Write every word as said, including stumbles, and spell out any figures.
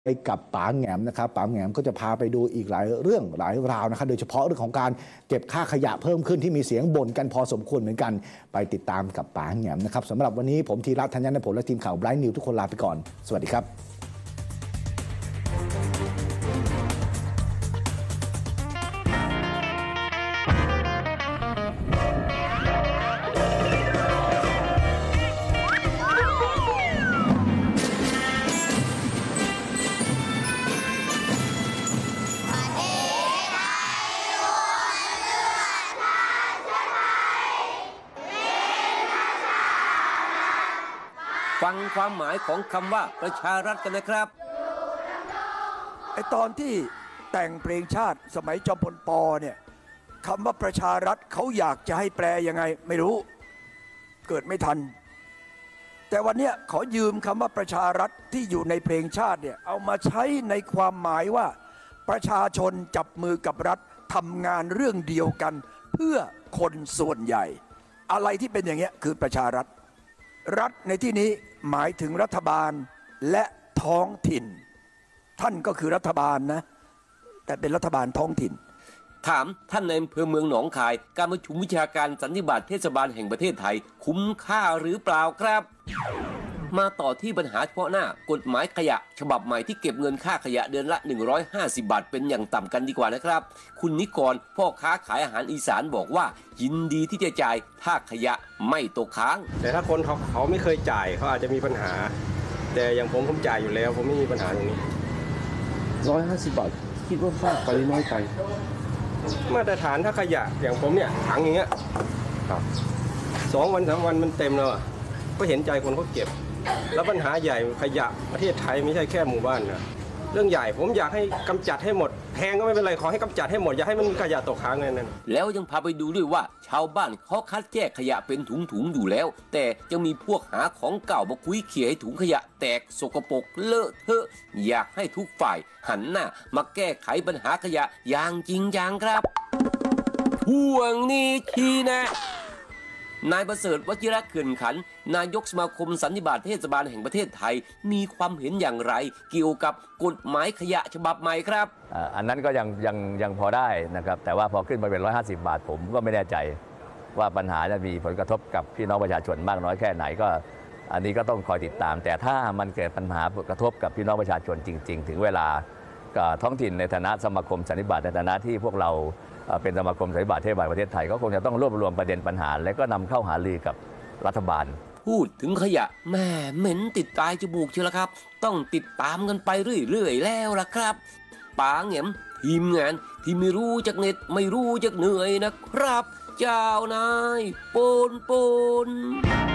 ไปกับป๋าแหงมนะครับป๋าแหงมก็จะพาไปดูอีกหลายเรื่องหลายราวนะครับโดยเฉพาะเรื่องของการเก็บค่าขยะเพิ่มขึ้นที่มีเสียงบ่นกันพอสมควรเหมือนกันไปติดตามกับป๋าแหงมนะครับสำหรับวันนี้ผมธีระธัญญผลและทีมข่าวไบรท์นิวทุกคนลาไปก่อนสวัสดีครับฟังความหมายของคำว่าประชารัฐกันนะครับไอตอนที่แต่งเพลงชาติสมัยจอมพลปอเนี่ยคำว่าประชารัฐเขาอยากจะให้แปลยังไงไม่รู้เกิดไม่ทันแต่วันนี้ขอยืมคำว่าประชารัฐที่อยู่ในเพลงชาติเนี่ยเอามาใช้ในความหมายว่าประชาชนจับมือกับรัฐทำงานเรื่องเดียวกันเพื่อคนส่วนใหญ่อะไรที่เป็นอย่างเงี้ยคือประชารัฐรัฐในที่นี้หมายถึงรัฐบาลและท้องถิ่นท่านก็คือรัฐบาลนะแต่เป็นรัฐบาลท้องถิ่นถามท่านในอำเภอเมืองหนองคายการประชุมวิชาการสันนิบาตเทศบาลแห่งประเทศไทยคุ้มค่าหรือเปล่าครับมาต่อที่ปัญหาเฉพาะหน้ากฎหมายขยะฉบับใหม่ที่เก็บเงินค่าขยะเดือนละหนึ่งร้อยห้าสิบบาทเป็นอย่างต่ำกันดีกว่านะครับคุณนิกรพ่อค้าขายอาหารอีสานบอกว่ายินดีที่จะจ่ายถ้าขยะไม่ตกค้างแต่ถ้าคนเขาเขาไม่เคยจ่ายเขาอาจจะมีปัญหาแต่อย่างผมผมจ่ายอยู่แล้วผมไม่มีปัญหาตรงนี้ร้อยห้าสิบบาทคิดว่ามากไปน้อยไปมาตรฐานถ้าขยะอย่างผมเนี่ยถังอย่างเงี้ยครับสองวันสามวันมันเต็มแล้วก็เห็นใจคนเขาเก็บแล้วปัญหาใหญ่ขยะประเทศไทยไม่ใช่แค่หมู่บ้านนะเรื่องใหญ่ผมอยากให้กำจัดให้หมดแพงก็ไม่เป็นไรขอให้กำจัดให้หมดอย่าให้มันมีขยะตกค้างนั่นแล้วยังพาไปดูด้วยว่าชาวบ้านเขาคัดแยกขยะเป็นถุงๆอยู่แล้วแต่จะมีพวกหาของเก่ามาคุยเขี่ยให้ถุงขยะแตกสกปรกเลอะเทอะอยากให้ทุกฝ่ายหันหน้ามาแก้ไขปัญหาขยะอย่างจริงจังครับห่วงนี้ทีนะนายประเสริฐวชิระเขื่อนขันธ์นายกสมาคมสันนิบาตเทศบาลแห่งประเทศไทยมีความเห็นอย่างไรเกี่ยวกับกฎหมายขยะฉบับใหม่ครับอันนั้นก็ยังยังยังพอได้นะครับแต่ว่าพอขึ้นมาเป็นหนึ่งร้อยห้าสิบบาทผมก็ไม่แน่ใจว่าปัญหาจะมีผลกระทบกับพี่น้องประชาชนมากน้อยแค่ไหนก็อันนี้ก็ต้องคอยติดตามแต่ถ้ามันเกิดปัญหากระทบกับพี่น้องประชาชนจริงๆถึงเวลาท้องถิ่นในฐานะสมาคมสันนิบาตในฐานะที่พวกเราเป็นสมาคมสันนิบาตเทศบาลประเทศไทยก็คงจะต้องรวบรวมประเด็นปัญหาและก็นำเข้าหารือกับรัฐบาลพูดถึงขยะแม่เหม็นติดตายจมูกเชียวละครับต้องติดตามกันไปเรื่อยๆแล้วล่ะครับป๋าแหงมทีมงานที่ไม่รู้จักเหน็ดไม่รู้จักเหนื่อยนะครับเจ้านายปนปน